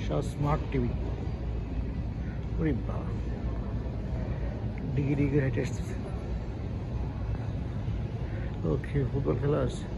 Shah smart TV. ওরে বাবা, degree degree হেঁটে আসতেছে। ওকে, ফুটবল খেলা আছে।